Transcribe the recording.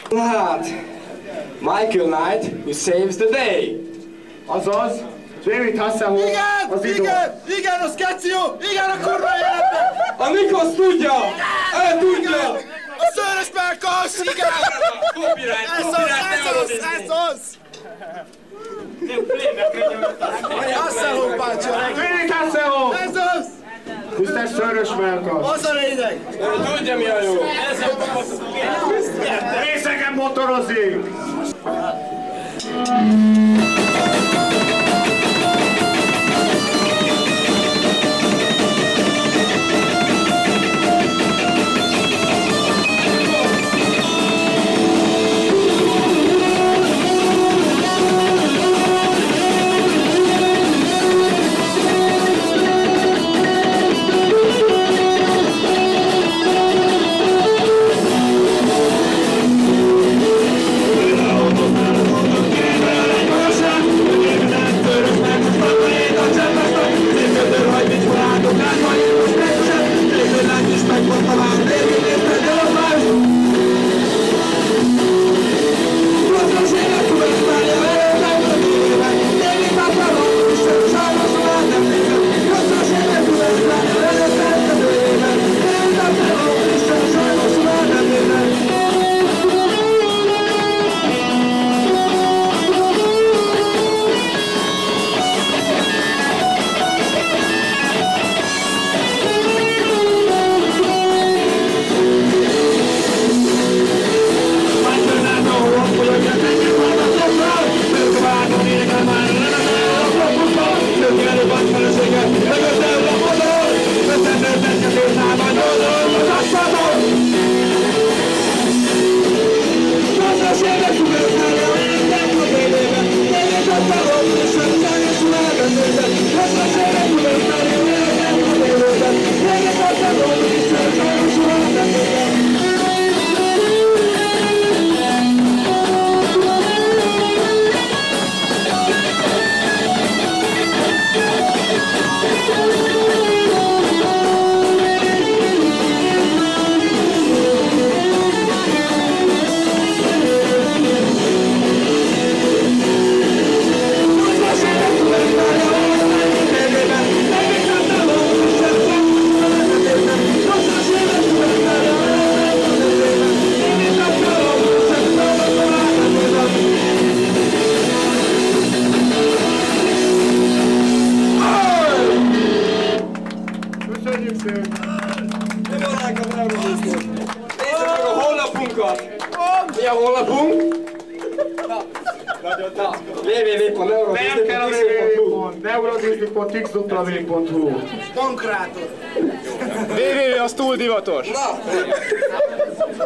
Hát, Michael Knight, who saves the day. Azaz, David Hasselhoff az idő. Igen, az Keció! Igen, a kurva életben! A Nikos tudja! Ő tudja! A szőrös Melkos! Igen! Ez az! Hasselhoff bácsi! David Hasselhoff! Ez az! Tisztes Szőrös Melkas! Az a lényeg! Ő tudja mi a jó! Részegen motorozik! Mi a honlapunk? www.neurodisney.xw.hu Pankrátor! www az túl divatos!